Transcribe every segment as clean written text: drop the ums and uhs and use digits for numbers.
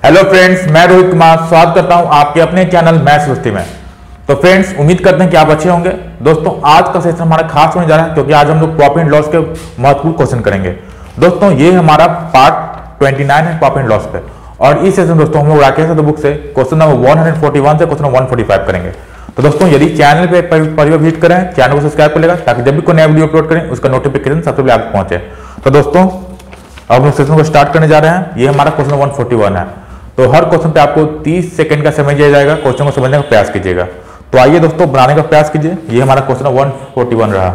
Hello friends, मैं रोहित कुमार स्वागत करता हूं आपके अपने चैनल मैथ्स दोस्ती में। तो फ्रेंड्स, उम्मीद करते हैं कि आप अच्छे होंगे। दोस्तों, आज का सेशन हमारा खास होने जा रहा है क्योंकि आज हम लोग प्रॉफिट एंड लॉस के महत्वपूर्ण क्वेश्चन करेंगे। दोस्तों, ये हमारा पार्ट 29 है प्रॉफिट एंड लॉस पे, और इस सेशन दोस्तों हम लोग राकेश बुक से क्वेश्चन नंबर 141 से क्वेश्चन नंबर 145 करेंगे। तो दोस्तों, यदि चैनल पे पहली बार विजिट करें, चैनल को सब्सक्राइब कर लेगा ताकि जब भी कोई नया वीडियो अपलोड करें उसका नोटिफिकेशन सबसे पहले आपको पहुंचे। तो दोस्तों, अब हम सेशन को स्टार्ट करने जा रहे हैं। ये हमारा क्वेश्चन 141 है। तो हर क्वेश्चन पे आपको 30 सेकंड का समय दिया जाएगा। क्वेश्चन को समझने का प्रयास कीजिएगा। तो आइए दोस्तों, बनाने का प्रयास कीजिए। ये हमारा क्वेश्चन 141 रहा।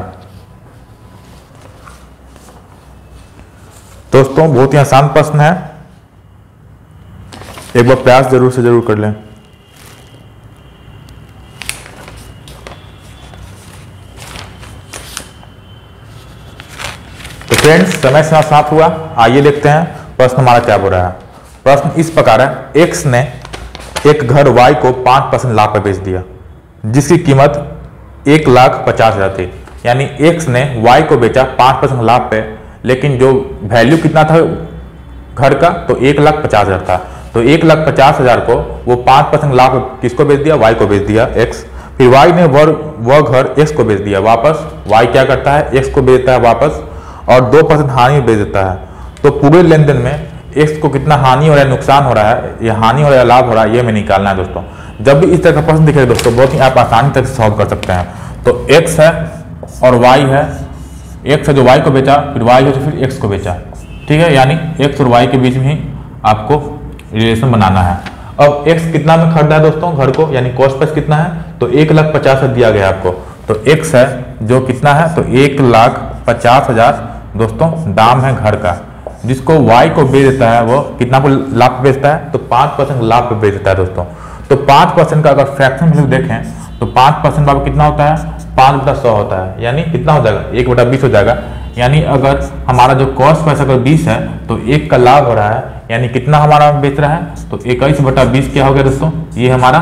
दोस्तों, बहुत ही आसान प्रश्न है, एक बार प्रयास जरूर से जरूर कर लें। तो फ्रेंड्स, समय समाप्त हुआ। आइए देखते हैं प्रश्न हमारा क्या बोल रहा है। प्रश्न इस प्रकार है, एक्स ने एक घर वाई को 5% लाभ पर बेच दिया जिसकी कीमत 1,50,000 थी। यानी एक्स ने वाई को बेचा 5% लाभ पे, लेकिन जो वैल्यू कितना था घर का, तो 1,50,000 था। तो 1,50,000 को वो 5% लाभ किसको बेच दिया? वाई को बेच दिया, एक्स। फिर वाई ने वह घर एक्स को बेच दिया वापस। वाई क्या करता है? एक्स को बेचता है वापस, और 2% हानि बेच देता है। तो पूरे लेन देन में एक्स को कितना हानि हो रहा है, नुकसान हो रहा है, या हानि हो रहा है, लाभ हो रहा है, ये हमें निकालना है दोस्तों। जब भी इस तरह का प्रश्न दिखेगा दोस्तों, बहुत ही आप आसानी तक सॉल्व कर सकते हैं। तो एक्स है और वाई है। एक्स है जो वाई को बेचा, फिर वाई है जो फिर एक्स को बेचा। ठीक है, यानी एक्स और वाई के बीच में ही आपको रिलेशन बनाना है। अब एक्स कितना में खरीदा है दोस्तों घर को, यानी कॉस्ट प्राइस कितना है? तो 1,50,000 दिया गया आपको। तो एक्स है जो कितना है? तो 1,50,000 दोस्तों दाम है घर का, जिसको y को बेच देता है। वो कितना को लाभ पे बेचता है? तो 5% लाभ पे बेच देता है दोस्तों। तो 5% का अगर फ्रैक्शन वैल्यू देखें तो 5% बाबू कितना होता है? 5/100 होता है। यानी कितना हो जाएगा? 1/20 हो जाएगा। यानी अगर हमारा जो कॉस्ट प्राइस अगर 20 है तो 1 का लाभ हो रहा है, यानी कितना हमारा बेच रहा है? तो 21/20 क्या हो गया दोस्तों? ये हमारा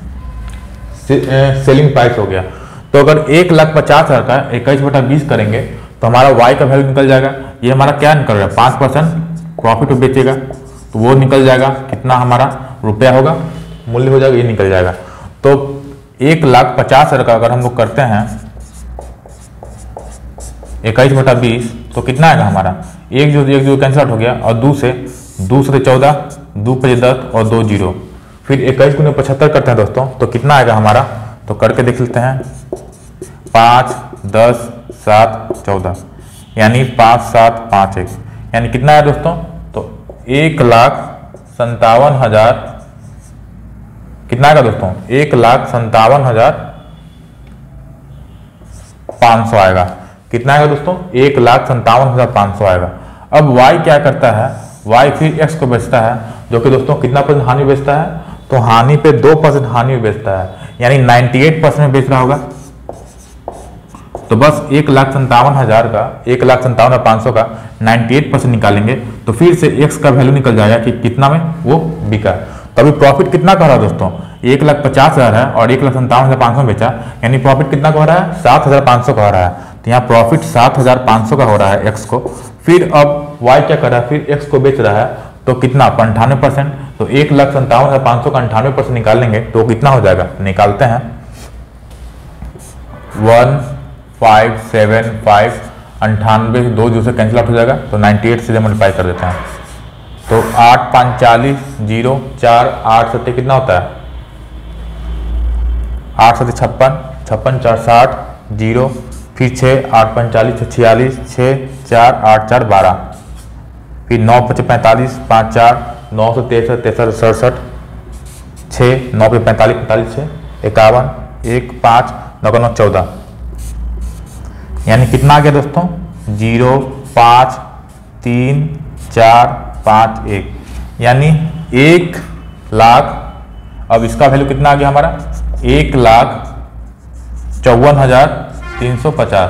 सेलिंग प्राइस हो गया। तो अगर 1,50,000 का 21/20 करेंगे तो हमारा y का वैल्यू निकल जाएगा। ये हमारा क्या निकल रहा है? 5% प्रॉफिट बेचेगा तो वो निकल जाएगा। कितना हमारा रुपया होगा, मूल्य हो जाएगा, ये निकल जाएगा। तो 1,50,000 का अगर हम लोग करते हैं 21/20 तो कितना आएगा हमारा? एक जो कैंसिल आउट हो गया, और 2 से 14, 2 × 10 और 2 0। फिर 21 × 75 करते हैं दोस्तों, तो कितना आएगा हमारा? तो करके देख लेते हैं। 5, 10, 7, 14, यानी 5, 7, 5, 1, यानी कितना है दोस्तों? तो 1,57,000 कितना आएगा दोस्तों? 1,57,500 आएगा। कितना आएगा दोस्तों? 1,57,500 आएगा। अब y क्या करता है? y फिर x को बेचता है, जो कि दोस्तों कितना % हानि बेचता है? तो हानि पे 2% हानि बेचता है, यानी 98% में बेच रहा होगा। तो बस 1,57,000 का 1,57,500 का 98% निकालेंगे तो फिर से x का वैल्यू निकल जाएगा कि कितना में वो बिका। तो अभी प्रॉफिट कितना का रहा दोस्तों? 1,50,000 है और 1,57,500 में बेचा, यानी प्रॉफिट कितना का हो रहा है? 7,500 का हो रहा है। तो यहाँ प्रॉफिट 7,500 का हो रहा है x को। फिर अब y क्या कर रहा है? फिर x को बेच रहा है, तो कितना? 98%। तो 1,57,500 का 98% निकालेंगे तो कितना हो जाएगा? निकालते हैं। 1,575 98 2 जो से कैंसिल आउट हो जाएगा, तो 98 से मल्टीप्लाई कर देते हैं। तो 8 5 40 0 4 8 7 कितना होता है? 8 7 56 56 4 60 0, फिर 6 8 5 40 46 6 4 8 4 12, फिर 9 5 45 5 4 9 से 63 63 67 6 9 पे 45 45 6 51 1 5 9 9 14, यानी कितना आ गया दोस्तों? 0 5 3 4 5 1, यानी 1,00,000। अब इसका वैल्यू कितना आ गया हमारा? 1,54,350।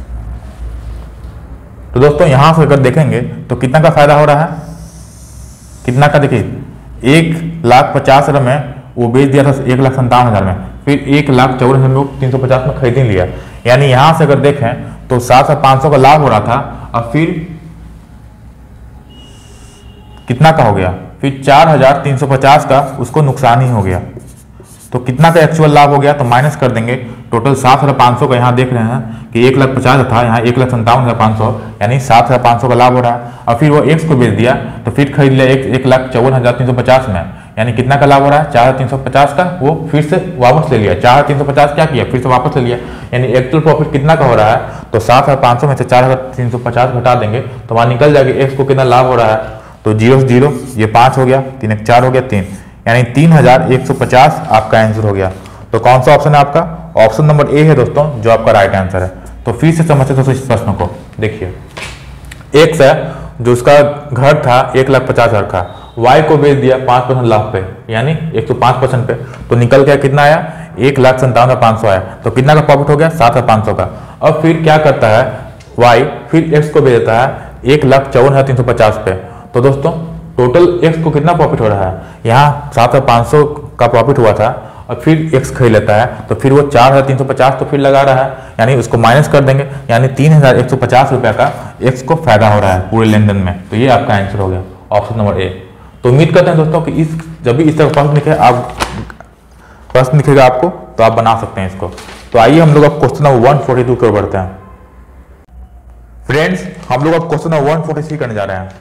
तो दोस्तों, यहां से अगर देखेंगे तो कितना का फायदा हो रहा है? कितना का? देखिए, 1,50,000 में वो बेच दिया था 1,57,000 में, फिर 1,54,000 में 350 में खरीद लिया। यानी यहां से अगर देखें तो 7,500 का लाभ हो रहा था, और फिर कितना का हो गया? फिर 4350 का उसको नुकसान ही हो गया। तो कितना का एक्चुअल लाभ हो गया, तो माइनस कर देंगे। टोटल 7500 का यहाँ देख रहे हैं कि 1,50,000 था, यहाँ 1,57,500, यानी 7500 का लाभ हो रहा है। और फिर वो एक्स को बेच दिया तो फिर खरीद लिया 1,54,350 में, यानी कितना का लाभ हो रहा है, 4,350 का वो फिर से वापस ले लिया। 4,350 क्या किया, फिर से वापस ले लिया, यानी एक्चुअल प्रॉफिट कितना का हो रहा है, तो 7,500 में से 4,350 घटा देंगे तो वहाँ निकल जाएगा एक्स को कितना लाभ हो रहा है। तो 0 से 0 ये 5 हो गया, 3 1 4 हो गया 3, यानी 3,150 आपका आंसर हो गया। तो कौन सा ऑप्शन है आपका, ऑप्शन नंबर ए है दोस्तों, जो आपका राइट आंसर है। तो फिर से समझते दोस्तों इस प्रश्न को। देखिए एक्स है जो उसका घर था 1,50,000 का, वाई को बेच दिया 5% लाभ पे, यानी 105% पे, तो निकल गया कितना आया, 1,57,500 आया। तो कितना का प्रॉफिट हो गया, 7,500 का। अब फिर क्या करता है वाई, फिर एक्स को बेच देता है 1,54,350 पे। तो दोस्तों टोटल एक्स को कितना प्रॉफिट हो रहा है, यहाँ 7,500 का प्रॉफिट हुआ था और फिर एक्स खरीद लेता है, तो फिर वो 4,350 तो फिर लगा रहा है, यानी उसको माइनस कर देंगे, यानी 3,150 रुपया का एक्स को फायदा हो रहा है पूरे लेन देन में। तो ये आपका आंसर हो गया ऑप्शन नंबर ए। तो उम्मीद करते हैं दोस्तों कि इस जब भी इस तरह प्रश्न लिखे आप प्रश्न लिखेगा आपको तो आप बना सकते हैं इसको। तो आइए हम लोग अब क्वेश्चन नंबर 142 की ओर बढ़ते हैं। फ्रेंड्स हम लोग अब क्वेश्चन नंबर 143 करने जा रहे हैं,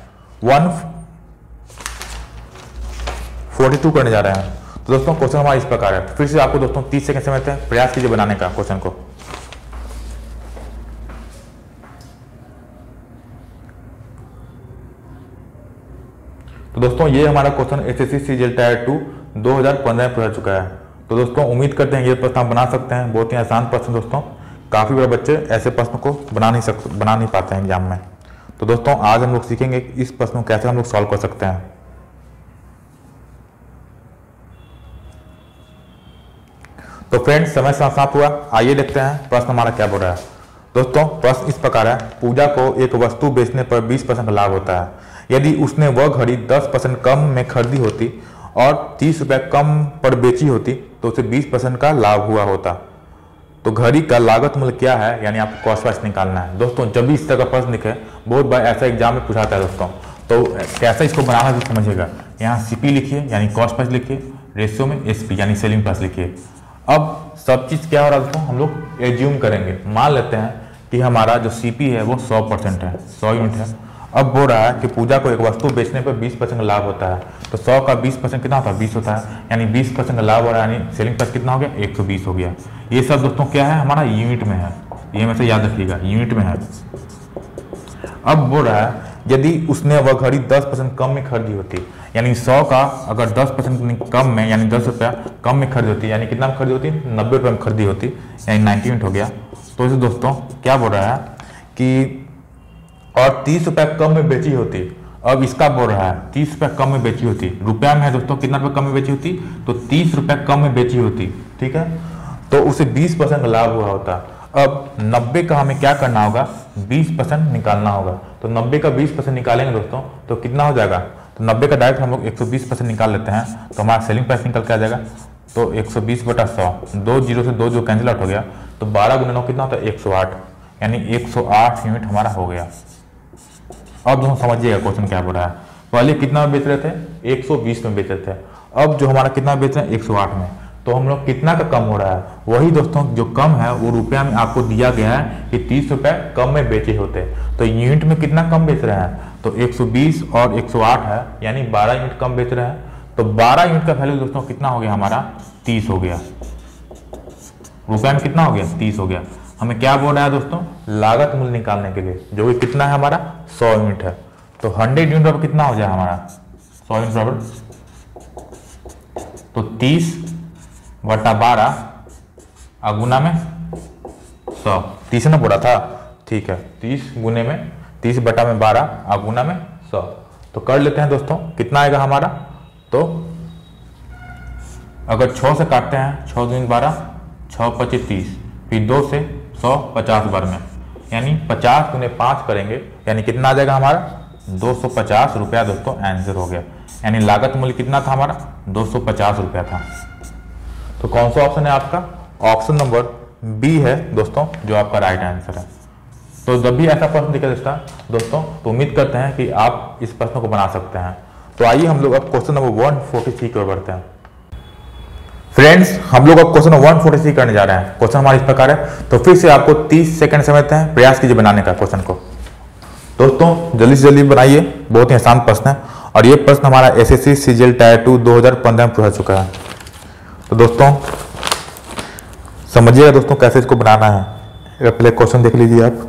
142 करने जा रहे हैं। तो दोस्तों क्वेश्चन हमारा इस प्रकार है, फिर से आपको दोस्तों 30 सेकंड समय देते हैं, प्रयास कीजिए बनाने का क्वेश्चन को। तो दोस्तों ये हमारा क्वेश्चन एसएससी सीजीएल टायर 2 2015 में पूरा चुका है। तो दोस्तों उम्मीद करते हैं ये प्रश्न आप बना सकते हैं, बहुत ही आसान प्रश्न दोस्तों, काफी बड़े बच्चे ऐसे प्रश्न को बना नहीं पाते हैं एग्जाम में। तो दोस्तों आज हम लोग सीखेंगे कि इस प्रश्न को कैसे हम लोग सॉल्व कर सकते हैं। तो फ्रेंड्स समय समाप्त हुआ, आइए देखते हैं प्रश्न हमारा क्या बोल रहा है। दोस्तों प्रश्न इस प्रकार है, पूजा को एक वस्तु बेचने पर 20% का लाभ होता है। यदि उसने वह घड़ी 10% कम में खरीदी होती और 30 रुपये कम पर बेची होती तो उसे 20% का लाभ हुआ होता। तो घड़ी का लागत मूल्य क्या है, यानी आपको कॉस्ट प्राइस निकालना है। दोस्तों जब भी इस तरह का प्रश्न लिखे, बहुत बार ऐसा एग्जाम में पूछाता है दोस्तों, तो कैसे इसको बनाना है समझिएगा। यहाँ सीपी लिखिए यानी कॉस्ट प्राइस लिखिए, रेशियो में एसपी यानी सेलिंग प्राइस लिखिए। अब सब चीज क्या हो रहा है दोस्तों, हम लोग एज्यूम करेंगे, मान लेते हैं कि हमारा जो सीपी है वो 100% है, 100 यूनिट है। अब बोल रहा है कि पूजा को एक वस्तु बेचने पर 20% का लाभ होता है। तो 100 का 20% कितना होता है, 20 होता है, यानी 20% का लाभ हो रहा है, यानी सेलिंग प्राइस कितना हो गया, 120 हो गया। ये सब दोस्तों क्या है, हमारा यूनिट में है, ये में से याद रखिएगा यूनिट में है। अब बोल रहा है यदि उसने वह घड़ी 10% कम में खरीदी होती, यानी 100 का अगर 10% कम में, यानी 10 रुपया कम में खरीदी होती, यानी कितना में खरीदी होती, 90 रुपये में खरीदी होती, यानी 90 यूनिट हो गया। तो इसे दोस्तों क्या बोल रहा है कि और 30 रुपये कम में बेची होती। अब इसका बोल रहा है 30 रुपये कम में बेची होती, रुपया में है दोस्तों, कितना रुपये कम में बेची होती, तो 30 रुपये कम में बेची होती, ठीक है, तो उसे 20% का लाभ हुआ होता। अब 90 का हमें क्या करना होगा, 20% निकालना होगा। तो 90 का 20% निकालेंगे दोस्तों तो कितना हो जाएगा, तो 90 का डायरेक्ट हम लोग 120% निकाल लेते हैं, तो हमारा सेलिंग प्राइस निकल के आ जाएगा। तो 120/100, 2 जीरो से 2 जो कैंसिल आउट हो गया, तो 12 गुना 9 कितना होता है, 108, यानी 108 यूनिट हमारा हो गया। अब दोस्तों समझिएगा क्वेश्चन क्या बोल रहा है, पहले कितना में बेच रहे थे, 120 में बेच रहे थे, अब जो हमारा कितना बेच रहे हैं, 108 में। तो हम लोग कितना का कम हो रहा है, वही दोस्तों जो कम है वो रुपया में आपको दिया गया है कि 30 रुपये कम में बेचे होते। तो यूनिट में कितना कम बेच रहे हैं, तो 120 और 108 है, यानी 12 यूनिट कम बेच रहे हैं। तो 12 यूनिट का वैल्यू दोस्तों कितना हो गया हमारा, 30 हो गया, रुपया में कितना हो गया, 30 हो गया। हमें क्या बोल रहा है दोस्तों, लागत मूल्य निकालने के लिए, जो कि कितना है हमारा, 100 यूनिट है। तो 100 यूनिट बराबर कितना हो जाए हमारा, 100 यूनिट बराबर, तो 30/12 गुना में 100, 30 ना बोला था, ठीक है, 30 गुने में 30/12 गुना में 100। तो कर लेते हैं दोस्तों, कितना आएगा हमारा, तो अगर 6 से काटते हैं, 6 दूनी 12, 6 25 30, फिर 2 से 100 50 बार में, यानी 50 गुने 5 करेंगे, यानी कितना आ जाएगा हमारा, 250 रुपया दोस्तों आंसर हो गया। यानी लागत मूल्य कितना था हमारा, 250 रुपया था। तो कौन सा ऑप्शन है आपका, ऑप्शन नंबर बी है दोस्तों, जो आपका राइट आंसर है। तो जब भी ऐसा प्रश्न दिखे दोस्तों, तो उम्मीद करते हैं कि आप इस प्रश्न को बना सकते हैं। तो आइए हम लोग अब क्वेश्चन नंबर 143 की ओर बढ़ते हैं। फ्रेंड्स, हम लोग अब क्वेश्चन 143 करने जा रहे हैं। क्वेश्चन हमारे इस प्रकार है, तो फिर से आपको 30 सेकंड समय देते हैं, प्रयास कीजिए बनाने का क्वेश्चन को। दोस्तों जल्दी से जल्दी बनाइए, बहुत ही आसान प्रश्न है और ये प्रश्न हमारा एसएससी सीजीएल टायर 2 2015 में पूछा चुका है। तो दोस्तों समझिएगा दोस्तों कैसे इसको बनाना है। पहले क्वेश्चन देख लीजिए आप।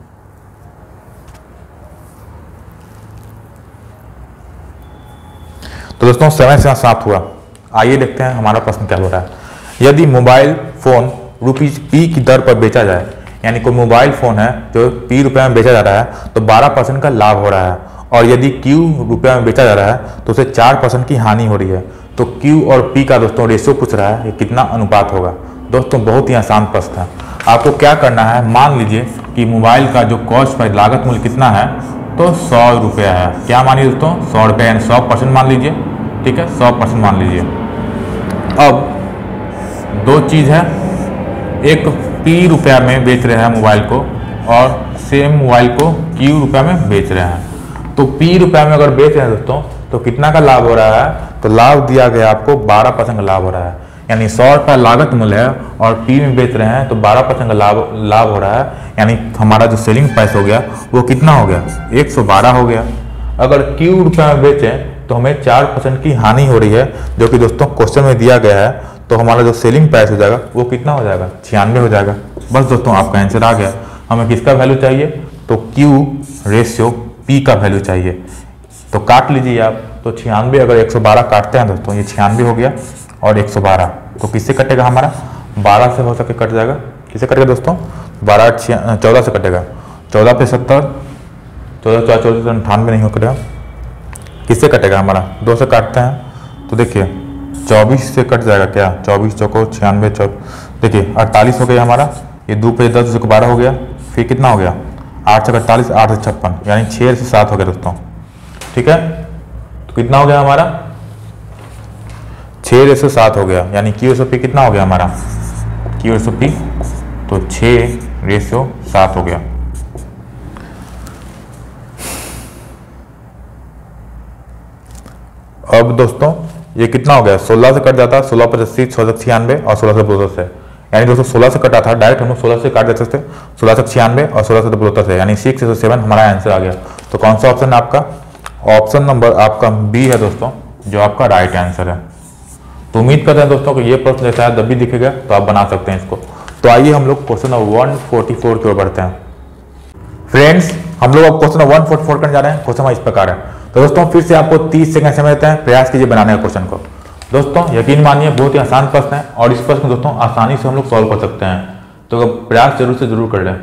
तो दोस्तों समय से समाप्त हुआ। आइए देखते हैं हमारा प्रश्न क्या हो रहा है। यदि मोबाइल फोन रुपीज पी की दर पर बेचा जाए, यानी कोई मोबाइल फोन है जो पी रुपये में बेचा जा रहा है तो 12% का लाभ हो रहा है, और यदि क्यू रुपये में बेचा जा रहा है तो उसे 4% की हानि हो रही है। तो क्यू और पी का दोस्तों रेशियो पूछ रहा है, ये कितना अनुपात होगा। दोस्तों बहुत ही आसान प्रश्न है। आपको क्या करना है, मान लीजिए कि मोबाइल का जो कॉस्ट प्राइस लागत मूल्य कितना है, तो 100 रुपया है। क्या मानिए दोस्तों, 100 रुपये यानी 100% मान लीजिए, ठीक है, 100% मान लीजिए। अब दो चीज़ है, एक पी रुपया में बेच रहे हैं मोबाइल को और सेम मोबाइल को क्यू रुपया में बेच रहे हैं। तो पी रुपया में अगर बेच रहे हैं दोस्तों तो कितना का लाभ हो रहा है, तो लाभ दिया गया आपको 12% का लाभ हो रहा है। यानी 100 रुपया लागत मूल्य है और पी में बेच रहे हैं तो 12% का लाभ हो रहा है। यानी हमारा जो सेलिंग प्राइस हो गया वो कितना हो गया, 112 हो गया। अगर क्यू रुपया में बेचें तो हमें 4% की हानि हो रही है, जो कि दोस्तों क्वेश्चन में दिया गया है। तो हमारा जो सेलिंग प्राइस हो जाएगा वो कितना हो जाएगा, 96 हो जाएगा। बस दोस्तों आपका आंसर आ गया। हमें किसका वैल्यू चाहिए, तो क्यू रेशियो पी का वैल्यू चाहिए। तो काट लीजिए आप, तो 96 अगर 112 काटते हैं दोस्तों, ये 96 हो गया और 112, तो किससे कटेगा हमारा, 12 से हो सके कट जाएगा। किससे कटेगा दोस्तों, 14 से कटेगा। 14 पे 70, 14 4 14 98 नहीं हो कटेगा। किससे कटेगा हमारा, 2 से काटते हैं तो देखिए 24 से कट जाएगा। क्या 24 चौको 96, देखिए 48 हो गया हमारा। ये 2 पे 10 से 12 हो गया, फिर कितना हो गया, 8 से 48, 8 से 56, यानी 6 से 7 हो गया दोस्तों, ठीक है। तो कितना हो गया हमारा, 6 से 7 हो गया। यानी क्यू रेशो पी कितना हो गया हमारा, क्यू रेशो पी तो 6:7 हो गया। अब दोस्तों ये कितना हो गया, 16 से कट जाता है, 16 पर 80, 6 से 96 और 16 से 72 से। यानी दोस्तों 16 से कटा था, डायरेक्ट हम लोग 16 से काट देते थे, 16 से 96 और 16 से 72 से, यानी 6 से 7 हमारा आंसर आ गया। तो कौन सा ऑप्शन है आपका, ऑप्शन नंबर आपका बी है दोस्तों, जो आपका राइट आंसर है। तो उम्मीद करते हैं दोस्तों कि ये प्रश्न जैसा जब भी दिखेगा तो आप बना सकते हैं इसको। तो आइए हम लोग क्वेश्चन नंबर 144 की ओर बढ़ते हैं। फ्रेंड्स, हम लोग अब क्वेश्चन नंबर 144 करने जा रहे हैं। क्वेश्चन इस प्रकार है। तो दोस्तों फिर से आपको 30 सेकंड समय देते हैं, प्रयास कीजिए बनाने का क्वेश्चन को। दोस्तों यकीन मानिए बहुत ही आसान प्रश्न है और इस प्रश्न को दोस्तों आसानी से हम लोग सॉल्व कर सकते हैं। तो प्रयास जरूर से जरूर कर लें।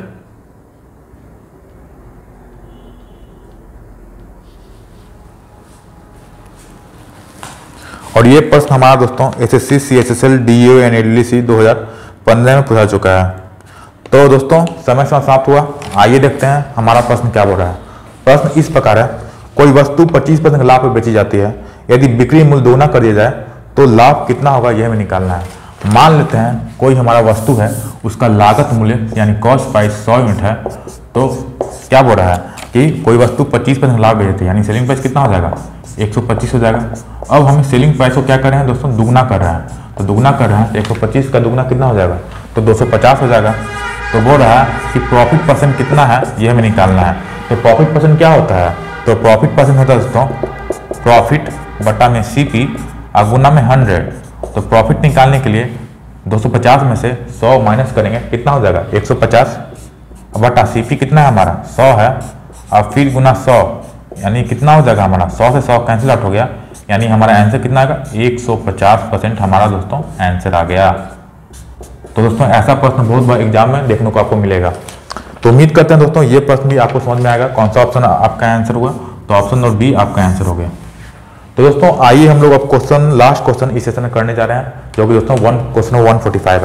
और ये प्रश्न हमारा दोस्तों एसएससी सीएचएसएल डीओ एनएलडीसी 2015 में पूछा चुका है। तो दोस्तों समय समाप्त हुआ। आइए देखते हैं हमारा प्रश्न क्या बोल रहा है। प्रश्न इस प्रकार है, कोई वस्तु 25% लाभ पर बेची जाती है। यदि बिक्री मूल्य दोगुना कर दिया जाए तो लाभ कितना होगा, यह हमें निकालना है। मान लेते हैं कोई हमारा वस्तु है, उसका लागत मूल्य यानी कॉस्ट प्राइस 100 यूनिट है। तो क्या बोल रहा है कि कोई वस्तु 25% लाभ बेचती है, यानी सेलिंग प्राइस कितना हो जाएगा, 125 हो जाएगा। अब हम सेलिंग प्राइस को क्या कर रहे हैं दोस्तों, दुगना कर रहे हैं। तो दुगना कर रहे हैं तो 125 का दुगना कितना हो जाएगा, तो 250 हो जाएगा। तो बोल रहा है कि प्रॉफिट परसेंट कितना है, ये हमें निकालना है। तो प्रॉफिट परसेंट क्या होता है, तो प्रॉफिट परसेंट होता है दोस्तों प्रॉफिट बटा में सीपी और गुना में 100। तो प्रॉफिट निकालने के लिए 250 में से 100 माइनस करेंगे, कितना हो जाएगा 150 बटा सीपी कितना है हमारा 100 है, और फिर गुना 100, यानी कितना हो जाएगा हमारा 100 से 100 कैंसिल आउट हो गया। यानी हमारा आंसर कितना आएगा, 150% हमारा दोस्तों आंसर आ गया। तो दोस्तों ऐसा प्रश्न बहुत बार एग्जाम में देखने को आपको मिलेगा। तो उम्मीद करते हैं दोस्तों ये प्रश्न भी आपको समझ में आएगा कौन सा ऑप्शन आपका आंसर हुआ। तो ऑप्शन नंबर बी आपका आंसर हो गया। तो दोस्तों आइए हम लोग अब क्वेश्चन लास्ट क्वेश्चन इस सेशन में करने जा रहे हैं, जो कि दोस्तों क्वेश्चन 145 है।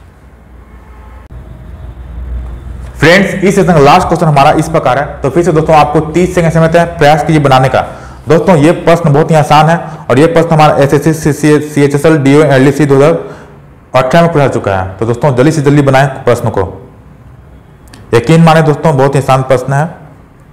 फ्रेंड्स इस सेशन का लास्ट क्वेश्चन हमारा इस प्रकार है। तो फिर से दोस्तों आपको 30 सेकंड समय देते हैं, प्रयास कीजिए बनाने का। दोस्तों ये प्रश्न बहुत ही आसान है और ये प्रश्न हमारा एसएससी सीएचएसएल डीओ एनएलडीसी 2018 में पूछा चुका है। तो दोस्तों जल्दी से जल्दी बनाएं प्रश्न को। यकीन माने दोस्तों बहुत ही आसान प्रश्न है।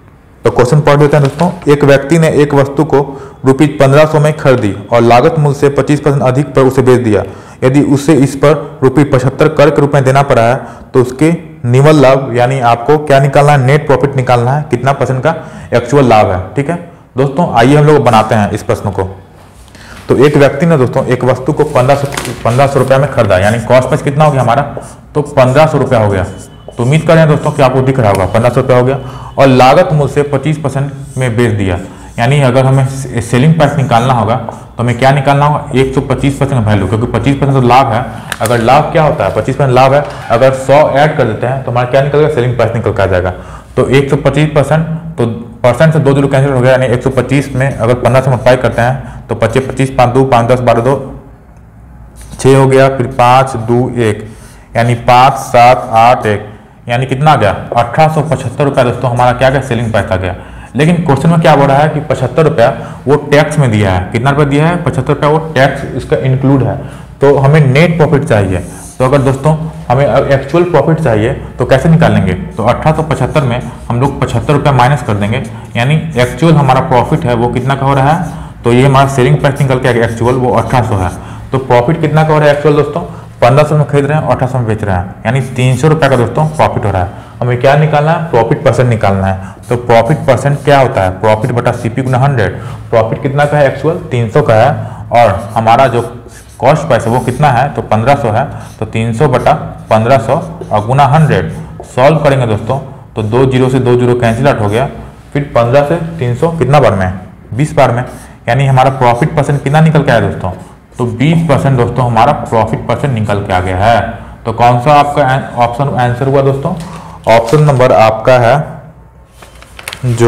तो क्वेश्चन पढ़ देते हैं दोस्तों। एक व्यक्ति ने एक वस्तु को ₹1500 में खरीदी और लागत मूल्य से 25% अधिक पर उसे बेच दिया। यदि उसे इस पर ₹75 कर के रूप में देना पड़ा है तो उसके निवल लाभ यानी आपको क्या निकालना है, नेट प्रॉफिट निकालना है, कितना परसेंट का एक्चुअल लाभ है। ठीक है दोस्तों, आइए हम लोग बनाते हैं इस प्रश्न को। तो एक व्यक्ति ने दोस्तों एक वस्तु को 1500 रुपये में खरीदा, यानी कॉस्ट प्राइस कितना हो गया हमारा, तो 1500 रुपया हो गया। तो उम्मीद कर रहे हैं दोस्तों कि आपको दिख रहा होगा 1500 रुपया हो गया, और लागत मूल्य से 25% में बेच दिया। यानी अगर हमें सेलिंग प्राइस निकालना होगा तो हमें क्या निकालना होगा, 125% वैल्यू, क्योंकि 25% तो लाभ है। अगर लाभ क्या होता है, 25% लाभ है, अगर 100 ऐड कर देते हैं तो हमारा क्या निकलेगा, सेलिंग प्राइस निकल के आ जाएगा। तो 125%, तो परसेंट से 2 जीरो कैंसिल हो गया, यानी 125 में अगर 15 से मल्टीप्लाई करते हैं तो 25 25 5 2 5 10 12 2 6 हो गया, फिर 5 2 1 यानी 5 7 8 1, यानी कितना आ गया 1875 रुपया दोस्तों हमारा क्या गया, सेलिंग प्राइस आ गया। लेकिन क्वेश्चन में क्या बोल रहा है कि 75 रुपया वो टैक्स में दिया है। कितना रुपया दिया है, 75 रुपया, वो टैक्स इसका इंक्लूड है। तो हमें नेट प्रॉफिट चाहिए। तो अगर दोस्तों हमें एक्चुअल प्रॉफिट चाहिए तो कैसे निकालेंगे, तो 1875 में हम लोग 75 रुपया माइनस कर देंगे, यानी एक्चुअल हमारा प्रॉफिट है वो कितना का हो रहा है, तो ये हमारा सेलिंग प्राइस निकल के एक्चुअल वो 1800 है। तो प्रॉफिट कितना का हो रहा है एक्चुअल दोस्तों, 1500 में खरीद रहे हैं, 1800 में बेच रहे हैं, यानी 300 रुपया का दोस्तों प्रॉफिट हो रहा है। हमें क्या निकालना है, प्रॉफिट परसेंट निकालना है। तो प्रॉफिट परसेंट क्या होता है, प्रॉफिट बटा सीपी गुना 100। प्रॉफिट कितना का है एक्चुअल, 300 का है, और हमारा जो कॉस्ट प्राइस है वो कितना है, तो 1500 है। तो 300 बटा 1500 और गुना 100 सॉल्व करेंगे दोस्तों, तो 2 जीरो से 2 जीरो कैंसिल आउट हो गया, फिर 15 से 300 कितना बार में, 20 बार में, यानी हमारा प्रॉफिट परसेंट कितना निकल के आया दोस्तों, तो 20% दोस्तों हमारा प्रॉफिट परसेंट निकल के आ गया है। तो कौन सा आपका ऑप्शन आंसर हुआ दोस्तों, ऑप्शन नंबर आपका है जो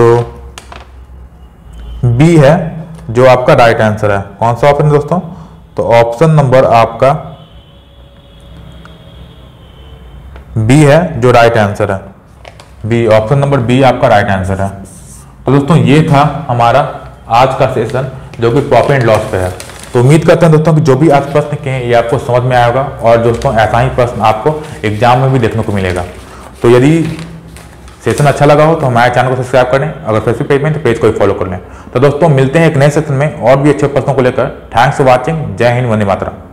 बी है, जो आपका राइट आंसर है। कौन सा ऑप्शन दोस्तों, तो ऑप्शन नंबर आपका बी है जो राइट आंसर है। बी, ऑप्शन नंबर बी आपका राइट आंसर है। तो दोस्तों ये था हमारा आज का सेशन जो कि प्रॉफिट एंड लॉस पे है। तो उम्मीद करते हैं दोस्तों कि जो भी आज प्रश्न किए ये आपको समझ में आएगा, और दोस्तों ऐसा ही प्रश्न आपको एग्जाम में भी देखने को मिलेगा। तो यदि सेशन अच्छा लगा हो तो हमारे चैनल को सब्सक्राइब करें, अगर फेसबुक पेज में तो पेज को फॉलो कर लें। तो दोस्तों मिलते हैं एक नए सेशन में और भी अच्छे प्रश्नों को लेकर। Thanks for watching. जय हिंद, वंदे मातरम।